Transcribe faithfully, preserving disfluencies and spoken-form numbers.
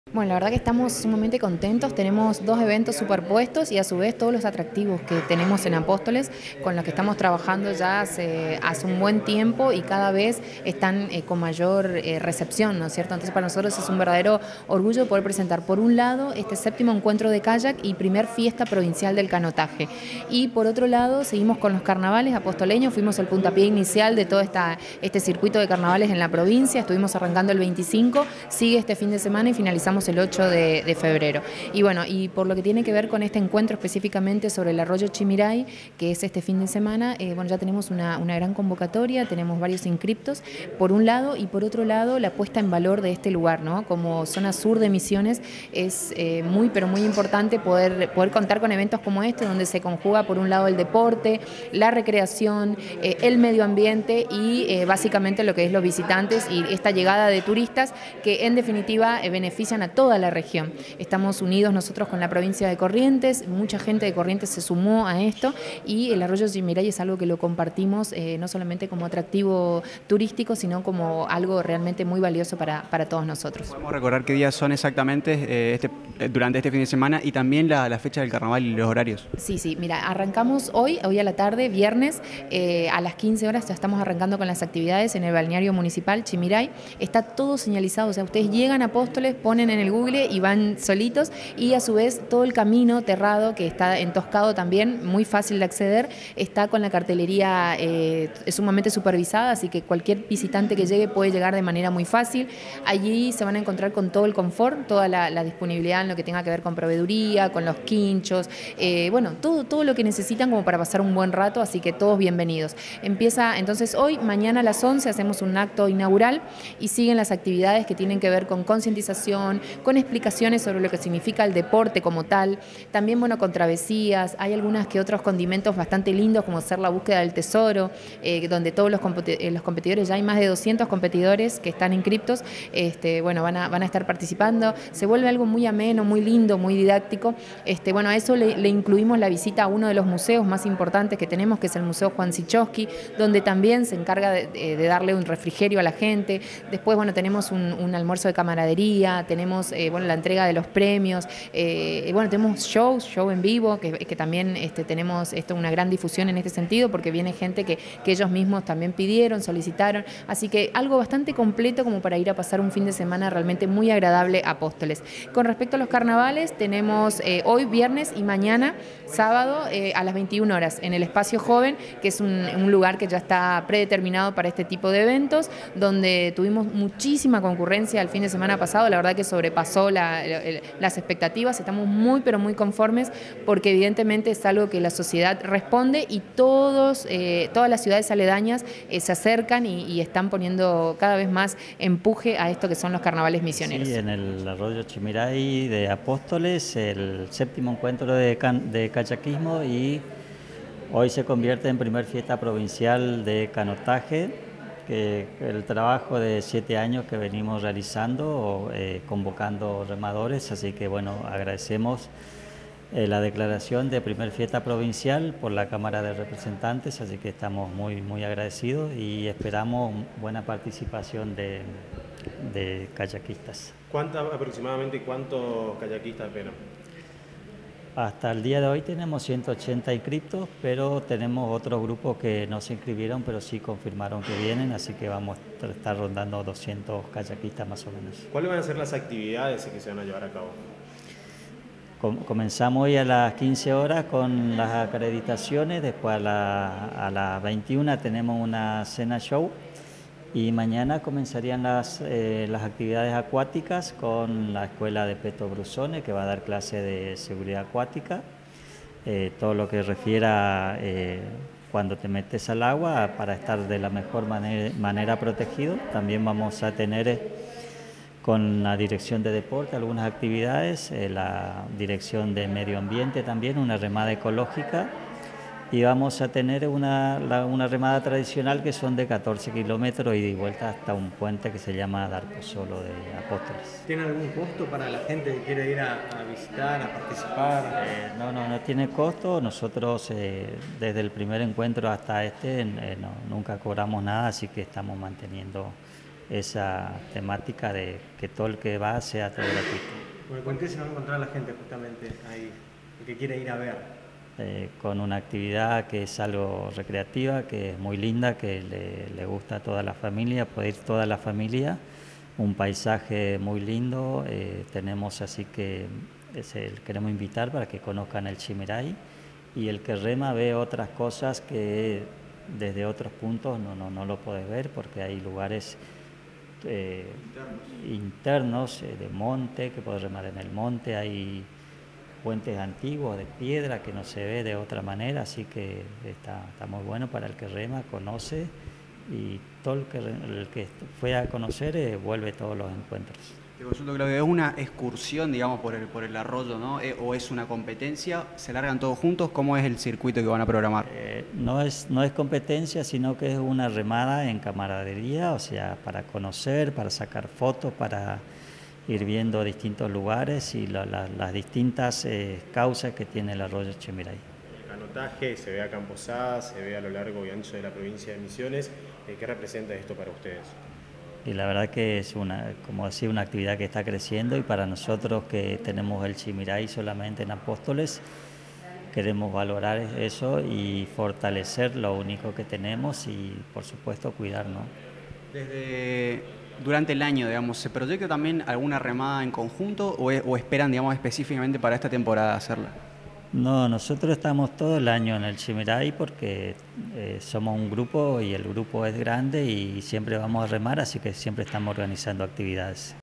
Bueno, la verdad que estamos sumamente contentos, tenemos dos eventos superpuestos y a su vez todos los atractivos que tenemos en Apóstoles, con los que estamos trabajando ya hace, hace un buen tiempo y cada vez están eh, con mayor eh, recepción, ¿no es cierto? Entonces para nosotros es un verdadero orgullo poder presentar por un lado este séptimo encuentro de kayak y primer fiesta provincial del canotaje. Y por otro lado seguimos con los carnavales apostoleños, fuimos el puntapié inicial de todo esta, este circuito de carnavales en la provincia, estuvimos arrancando el veinticinco, sigue este fin de semana y finalizamos el ocho de, de febrero. Y bueno, y por lo que tiene que ver con este encuentro específicamente sobre el arroyo Chimiray, que es este fin de semana, eh, bueno, ya tenemos una, una gran convocatoria, tenemos varios inscriptos, por un lado, y por otro lado, la puesta en valor de este lugar, ¿no? Como zona sur de Misiones, es eh, muy, pero muy importante poder, poder contar con eventos como este, donde se conjuga, por un lado, el deporte, la recreación, eh, el medio ambiente y eh, básicamente lo que es los visitantes y esta llegada de turistas que, en definitiva, eh, benefician a toda la región. Estamos unidos nosotros con la provincia de Corrientes, mucha gente de Corrientes se sumó a esto y el arroyo Chimiray es algo que lo compartimos eh, no solamente como atractivo turístico, sino como algo realmente muy valioso para, para todos nosotros. Podemos recordar qué días son exactamente eh, este, eh, durante este fin de semana y también la, la fecha del carnaval y los horarios. Sí, sí, mira, arrancamos hoy, hoy a la tarde, viernes, eh, a las quince horas ya estamos arrancando con las actividades en el balneario municipal Chimiray. Está todo señalizado, o sea, ustedes llegan a Apóstoles, ponen en el Google y van solitos y a su vez todo el camino terrado que está entoscado también, muy fácil de acceder, está con la cartelería eh, sumamente supervisada, así que cualquier visitante que llegue puede llegar de manera muy fácil. Allí se van a encontrar con todo el confort, toda la, la disponibilidad en lo que tenga que ver con proveeduría, con los quinchos, eh, bueno, todo, todo lo que necesitan como para pasar un buen rato, así que todos bienvenidos. Empieza entonces hoy, mañana a las once hacemos un acto inaugural y siguen las actividades que tienen que ver con concientización, con explicaciones sobre lo que significa el deporte como tal, también bueno, con travesías, hay algunas que otros condimentos bastante lindos como ser la búsqueda del tesoro, eh, donde todos los, competi los competidores, ya hay más de doscientos competidores que están inscriptos, este, bueno, van a, van a estar participando, se vuelve algo muy ameno, muy lindo, muy didáctico, este, bueno, a eso le, le incluimos la visita a uno de los museos más importantes que tenemos, que es el Museo Juan Sichowski, donde también se encarga de, de, de darle un refrigerio a la gente. Después, bueno, tenemos un, un almuerzo de camaradería, tenemos eh, bueno, la entrega de los premios, eh, bueno, tenemos shows, show en vivo, que, que también este, tenemos esto, una gran difusión en este sentido, porque viene gente que, que ellos mismos también pidieron, solicitaron, así que algo bastante completo como para ir a pasar un fin de semana realmente muy agradable a Apóstoles. Con respecto a los carnavales, tenemos eh, hoy viernes y mañana sábado eh, a las veintiuna horas en el Espacio Joven, que es un, un lugar que ya está predeterminado para este tipo de eventos, donde tuvimos muchísima concurrencia el fin de semana pasado, la verdad que sobrepasó la, el, las expectativas, estamos muy pero muy conformes porque evidentemente es algo que la sociedad responde y todos, eh, todas las ciudades aledañas eh, se acercan y, y están poniendo cada vez más empuje a esto que son los carnavales misioneros. Sí, en el arroyo Chimiray de Apóstoles, el séptimo encuentro de, can, de kayakismo y hoy se convierte en primer fiesta provincial de canotaje, que el trabajo de siete años que venimos realizando, eh, convocando remadores, así que bueno, agradecemos eh, la declaración de primer fiesta provincial por la Cámara de Representantes, así que estamos muy, muy agradecidos y esperamos buena participación de, de kayakistas. ¿Cuántas aproximadamente cuántos kayakistas esperan? Hasta el día de hoy tenemos ciento ochenta inscriptos, pero tenemos otros grupos que no se inscribieron, pero sí confirmaron que vienen, así que vamos a estar rondando doscientos kayakistas más o menos. ¿Cuáles van a ser las actividades que se van a llevar a cabo? Comenzamos hoy a las quince horas con las acreditaciones, después a, la, a las veintiuna tenemos una cena show y mañana comenzarían las, eh, las actividades acuáticas con la escuela de Peto Brusone, que va a dar clase de seguridad acuática, eh, todo lo que refiera eh, cuando te metes al agua para estar de la mejor manera, manera protegido. También vamos a tener eh, con la dirección de deporte algunas actividades, eh, la dirección de medio ambiente también, una remada ecológica. Y vamos a tener una, la, una remada tradicional que son de catorce kilómetros y de vuelta hasta un puente que se llama Darposolo de Apóstoles. ¿Tiene algún costo para la gente que quiere ir a, a visitar, a participar? Eh, no, no, no tiene costo. Nosotros eh, desde el primer encuentro hasta este eh, no, nunca cobramos nada, así que estamos manteniendo esa temática de que todo el que va sea todo gratuito. Bueno, ¿con qué se va a encontrar la gente justamente ahí, el que quiere ir a ver? Eh, con una actividad que es algo recreativa, que es muy linda, que le, le gusta a toda la familia, puede ir toda la familia, un paisaje muy lindo, eh, tenemos así que es el, queremos invitar para que conozcan el Chimirai, y el que rema ve otras cosas que desde otros puntos no, no, no lo puedes ver, porque hay lugares eh, internos, internos eh, de monte, que puedes remar en el monte, hay puentes antiguos de piedra que no se ve de otra manera, así que está, está muy bueno para el que rema, conoce, y todo el que, el que fue a conocer eh, vuelve todos los encuentros. Te consulto, Claudio, ¿es una excursión, digamos, por el, por el arroyo, ¿no? Eh, ¿O es una competencia? ¿Se largan todos juntos? ¿Cómo es el circuito que van a programar? Eh, no, es, no es competencia, sino que es una remada en camaradería, o sea, para conocer, para sacar fotos, para ir viendo distintos lugares y la, la, las distintas eh, causas que tiene el arroyo Chimirai. El canotaje se ve acá en Posadas, se ve a lo largo y ancho de la provincia de Misiones. ¿Qué representa esto para ustedes? Y la verdad que es una, como decía, una actividad que está creciendo, y para nosotros que tenemos el Chimirai solamente en Apóstoles, queremos valorar eso y fortalecer lo único que tenemos y, por supuesto, cuidarnos. Desde durante el año, digamos, ¿se proyecta también alguna remada en conjunto o, es, o esperan, digamos, específicamente para esta temporada hacerla? No, nosotros estamos todo el año en el Chimirai porque eh, somos un grupo y el grupo es grande y siempre vamos a remar, así que siempre estamos organizando actividades.